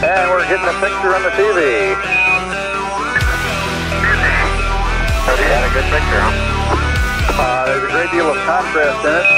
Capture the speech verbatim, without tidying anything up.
And we're getting a picture on the T V. So you had a good picture, huh? Uh, there's a great deal of contrast in it.